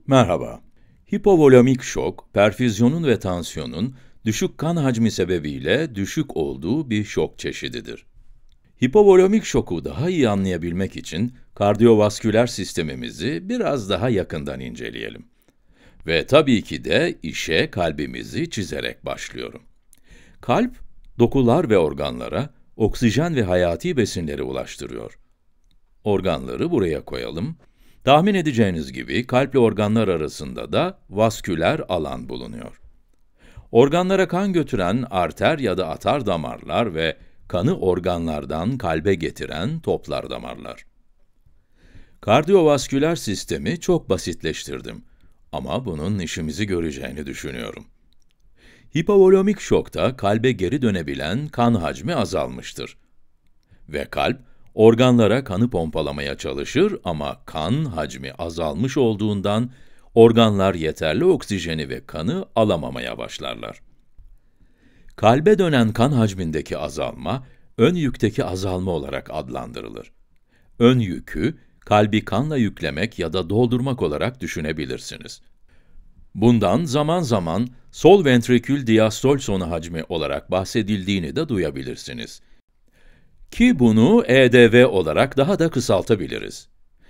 Merhaba. Hipovolemik şok, perfüzyonun ve tansiyonun düşük kan hacmi sebebiyle düşük olduğu bir şok çeşididir. Hipovolemik şoku daha iyi anlayabilmek için kardiyovasküler sistemimizi biraz daha yakından inceleyelim. Ve tabii ki de işe kalbimizi çizerek başlıyorum. Kalp, dokular ve organlara oksijen ve hayati besinleri ulaştırıyor. Organları buraya koyalım. Tahmin edeceğiniz gibi kalple organlar arasında da vasküler alan bulunuyor. Organlara kan götüren arter ya da atar damarlar ve kanı organlardan kalbe getiren toplar damarlar. Kardiyovasküler sistemi çok basitleştirdim ama bunun işimizi göreceğini düşünüyorum. Hipovolemik şokta kalbe geri dönebilen kan hacmi azalmıştır. Ve kalp, organlara kanı pompalamaya çalışır ama kan hacmi azalmış olduğundan organlar yeterli oksijeni ve kanı alamamaya başlarlar. Kalbe dönen kan hacmindeki azalma, ön yükteki azalma olarak adlandırılır. Ön yükü, kalbi kanla yüklemek ya da doldurmak olarak düşünebilirsiniz. Bundan zaman zaman sol ventrikül diastol sonu hacmi olarak bahsedildiğini de duyabilirsiniz. Ki bunu EDV olarak daha da kısaltabiliriz.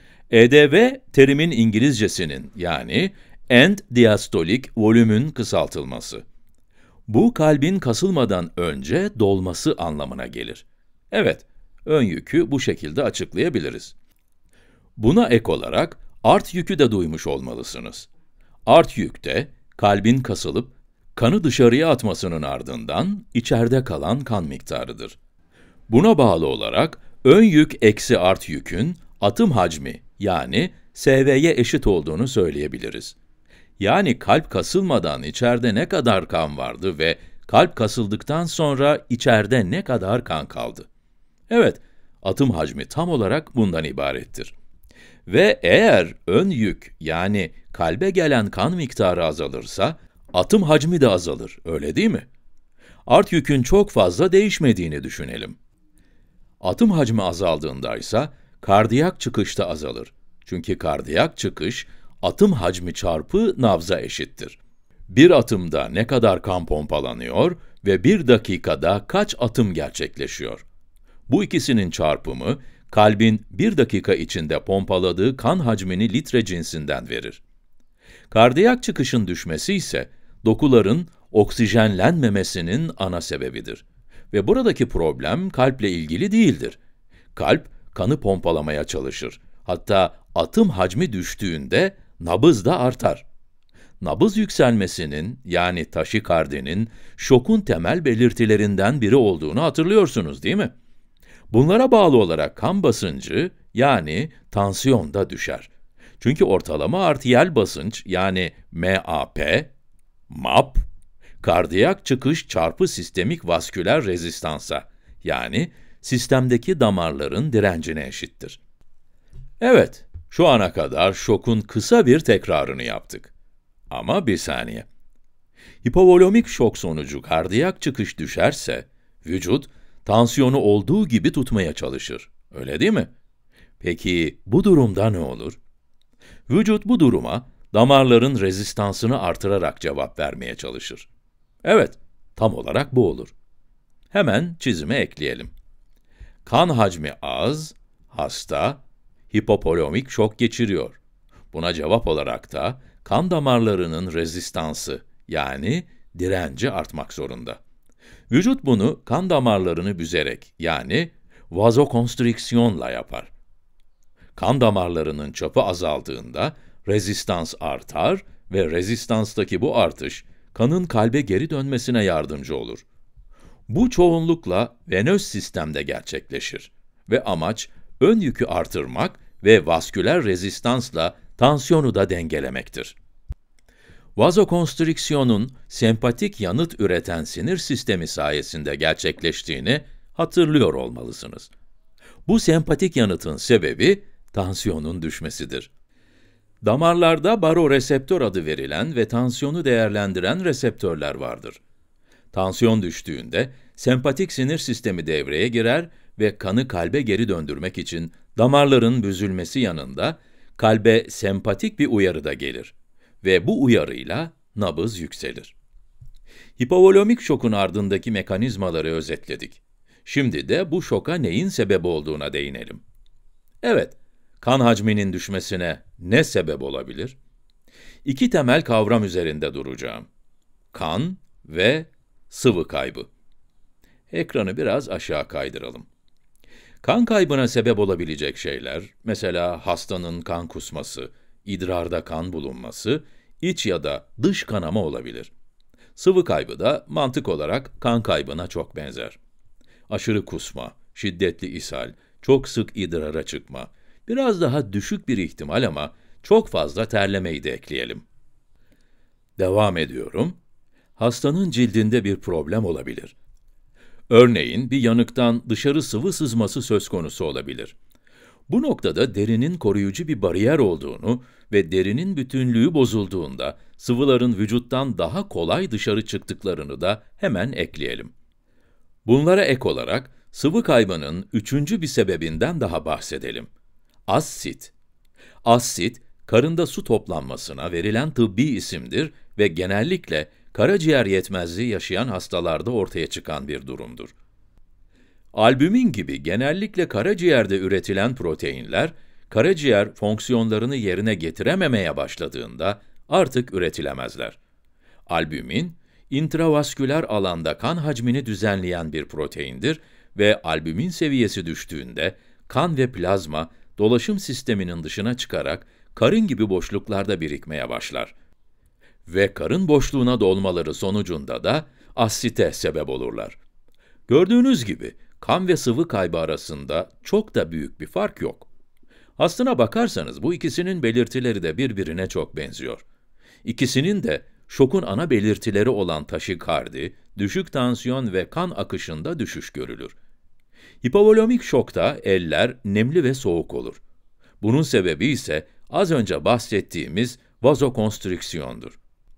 EDV, terimin İngilizcesinin yani end diastolik volümün kısaltılması. Bu, kalbin kasılmadan önce dolması anlamına gelir. Evet, ön yükü bu şekilde açıklayabiliriz. Buna ek olarak, art yükü de duymuş olmalısınız. Art yükte, kalbin kasılıp, kanı dışarıya atmasının ardından, içeride kalan kan miktarıdır. Buna bağlı olarak, ön yük eksi art yükün, atım hacmi yani SV'ye eşit olduğunu söyleyebiliriz. Yani kalp kasılmadan içeride ne kadar kan vardı ve kalp kasıldıktan sonra içeride ne kadar kan kaldı? Evet, atım hacmi tam olarak bundan ibarettir. Ve eğer ön yük yani kalbe gelen kan miktarı azalırsa, atım hacmi de azalır, öyle değil mi? Art yükün çok fazla değişmediğini düşünelim. Atım hacmi azaldığında ise kardiyak çıkış da azalır. Çünkü kardiyak çıkış, atım hacmi çarpı nabza eşittir. Bir atımda ne kadar kan pompalanıyor ve bir dakikada kaç atım gerçekleşiyor? Bu ikisinin çarpımı, kalbin bir dakika içinde pompaladığı kan hacmini litre cinsinden verir. Kardiyak çıkışın düşmesi ise, dokuların oksijenlenmemesinin ana sebebidir. Ve buradaki problem kalple ilgili değildir. Kalp, kanı pompalamaya çalışır. Hatta atım hacmi düştüğünde nabız da artar. Nabız yükselmesinin, yani taşikardinin, şokun temel belirtilerinden biri olduğunu hatırlıyorsunuz değil mi? Bunlara bağlı olarak kan basıncı, yani tansiyon da düşer. Çünkü ortalama arteriyel basınç, yani MAP, kardiyak çıkış çarpı sistemik vasküler rezistansa, yani sistemdeki damarların direncine eşittir. Evet, şu ana kadar şokun kısa bir tekrarını yaptık. Ama bir saniye. Hipovolemik şok sonucu kardiyak çıkış düşerse, vücut, tansiyonu olduğu gibi tutmaya çalışır. Öyle değil mi? Peki, bu durumda ne olur? Vücut bu duruma, damarların rezistansını artırarak cevap vermeye çalışır. Evet, tam olarak bu olur. Hemen çizime ekleyelim. Kan hacmi az, hasta, hipovolemik şok geçiriyor. Buna cevap olarak da kan damarlarının rezistansı yani direnci artmak zorunda. Vücut bunu kan damarlarını büzerek yani vazokonstrüksiyonla yapar. Kan damarlarının çapı azaldığında rezistans artar ve rezistanstaki bu artış kanın kalbe geri dönmesine yardımcı olur. Bu çoğunlukla venöz sistemde gerçekleşir ve amaç ön yükü artırmak ve vasküler rezistansla tansiyonu da dengelemektir. Vazokonstrüksiyonun sempatik yanıt üreten sinir sistemi sayesinde gerçekleştiğini hatırlıyor olmalısınız. Bu sempatik yanıtın sebebi tansiyonun düşmesidir. Damarlarda baroreseptör adı verilen ve tansiyonu değerlendiren reseptörler vardır. Tansiyon düştüğünde sempatik sinir sistemi devreye girer ve kanı kalbe geri döndürmek için damarların büzülmesi yanında kalbe sempatik bir uyarı da gelir. ve bu uyarıyla nabız yükselir. Hipovolemik şokun ardındaki mekanizmaları özetledik. Şimdi de bu şoka neyin sebep olduğuna değinelim. Evet, kan hacminin düşmesine ne sebep olabilir? İki temel kavram üzerinde duracağım. Kan ve sıvı kaybı. Ekranı biraz aşağı kaydıralım. Kan kaybına sebep olabilecek şeyler, mesela hastanın kan kusması, idrarda kan bulunması, iç ya da dış kanama olabilir. Sıvı kaybı da mantık olarak kan kaybına çok benzer. Aşırı kusma, şiddetli ishal, çok sık idrara çıkma, biraz daha düşük bir ihtimal ama çok fazla terlemeyi de ekleyelim. Devam ediyorum. Hastanın cildinde bir problem olabilir. Örneğin bir yanıktan dışarı sıvı sızması söz konusu olabilir. Bu noktada derinin koruyucu bir bariyer olduğunu ve derinin bütünlüğü bozulduğunda sıvıların vücuttan daha kolay dışarı çıktıklarını da hemen ekleyelim. Bunlara ek olarak sıvı kaybının üçüncü bir sebebinden daha bahsedelim. Az sit. Az sit, karında su toplanmasına verilen tıbbi isimdir ve genellikle karaciğer yetmezliği yaşayan hastalarda ortaya çıkan bir durumdur. Albümin gibi genellikle karaciğerde üretilen proteinler, karaciğer fonksiyonlarını yerine getirememeye başladığında artık üretilemezler. Albümin, intravasküler alanda kan hacmini düzenleyen bir proteindir ve albümin seviyesi düştüğünde kan ve plazma dolaşım sisteminin dışına çıkarak karın gibi boşluklarda birikmeye başlar. Ve karın boşluğuna dolmaları sonucunda da asite sebep olurlar. Gördüğünüz gibi kan ve sıvı kaybı arasında çok da büyük bir fark yok. Aslına bakarsanız bu ikisinin belirtileri de birbirine çok benziyor. İkisinin de şokun ana belirtileri olan taşikardi, düşük tansiyon ve kan akışında düşüş görülür. Hipovolemik şokta eller nemli ve soğuk olur. Bunun sebebi ise az önce bahsettiğimiz vazokonstrüksiyondur.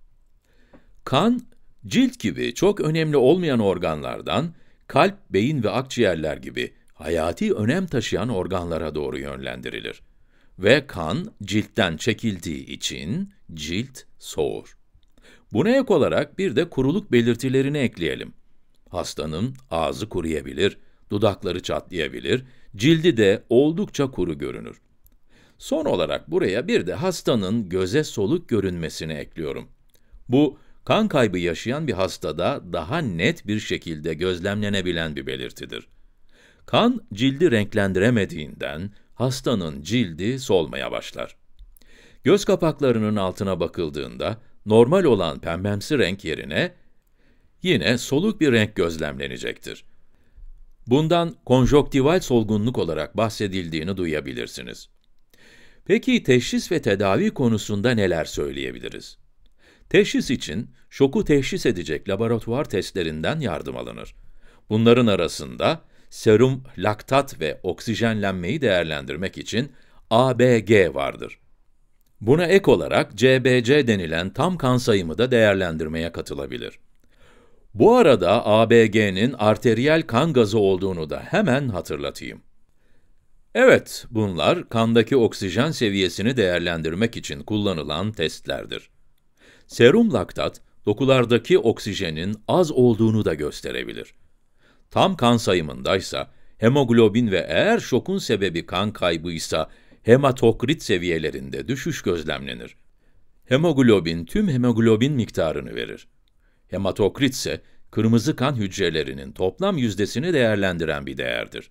Kan, cilt gibi çok önemli olmayan organlardan, kalp, beyin ve akciğerler gibi hayati önem taşıyan organlara doğru yönlendirilir. Ve kan, ciltten çekildiği için cilt soğur. Buna ek olarak bir de kuruluk belirtilerini ekleyelim. Hastanın ağzı kuruyabilir, dudakları çatlayabilir, cildi de oldukça kuru görünür. Son olarak buraya bir de hastanın göze soluk görünmesini ekliyorum. Bu, kan kaybı yaşayan bir hastada daha net bir şekilde gözlemlenebilen bir belirtidir. Kan, cildi renklendiremediğinden hastanın cildi solmaya başlar. Göz kapaklarının altına bakıldığında normal olan pembemsi renk yerine yine soluk bir renk gözlemlenecektir. Bundan konjonktival solgunluk olarak bahsedildiğini duyabilirsiniz. Peki teşhis ve tedavi konusunda neler söyleyebiliriz? Teşhis için şoku teşhis edecek laboratuvar testlerinden yardım alınır. Bunların arasında serum, laktat ve oksijenlenmeyi değerlendirmek için ABG vardır. Buna ek olarak CBC denilen tam kan sayımı da değerlendirmeye katılabilir. Bu arada ABG'nin arteriyel kan gazı olduğunu da hemen hatırlatayım. Evet, bunlar kandaki oksijen seviyesini değerlendirmek için kullanılan testlerdir. Serum laktat, dokulardaki oksijenin az olduğunu da gösterebilir. Tam kan sayımındaysa, hemoglobin ve eğer şokun sebebi kan kaybıysa, hematokrit seviyelerinde düşüş gözlemlenir. Hemoglobin, tüm hemoglobin miktarını verir. Hematokrit ise, kırmızı kan hücrelerinin toplam yüzdesini değerlendiren bir değerdir.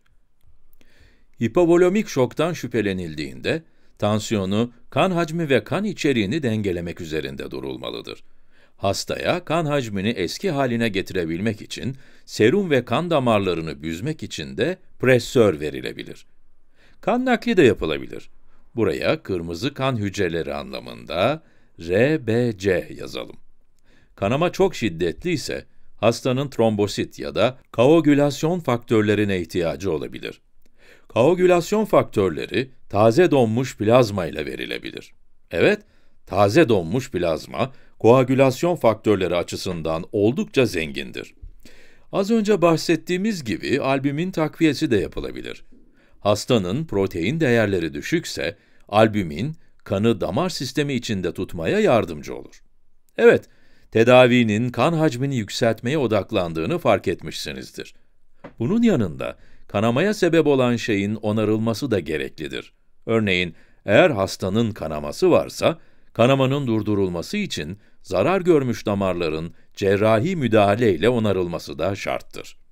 Hipovolemik şoktan şüphelenildiğinde, tansiyonu, kan hacmi ve kan içeriğini dengelemek üzerinde durulmalıdır. Hastaya kan hacmini eski haline getirebilmek için, serum ve kan damarlarını büzmek için de presör verilebilir. Kan nakli de yapılabilir. Buraya kırmızı kan hücreleri anlamında RBC yazalım. Kanama çok şiddetli ise, hastanın trombosit ya da koagülasyon faktörlerine ihtiyacı olabilir. Koagülasyon faktörleri, taze donmuş plazma ile verilebilir. Evet, taze donmuş plazma, koagülasyon faktörleri açısından oldukça zengindir. Az önce bahsettiğimiz gibi albümin takviyesi de yapılabilir. Hastanın protein değerleri düşükse, albümin, kanı damar sistemi içinde tutmaya yardımcı olur. Evet, tedavinin kan hacmini yükseltmeye odaklandığını fark etmişsinizdir. Bunun yanında, kanamaya sebep olan şeyin onarılması da gereklidir. Örneğin, eğer hastanın kanaması varsa, kanamanın durdurulması için zarar görmüş damarların cerrahi müdahale ile onarılması da şarttır.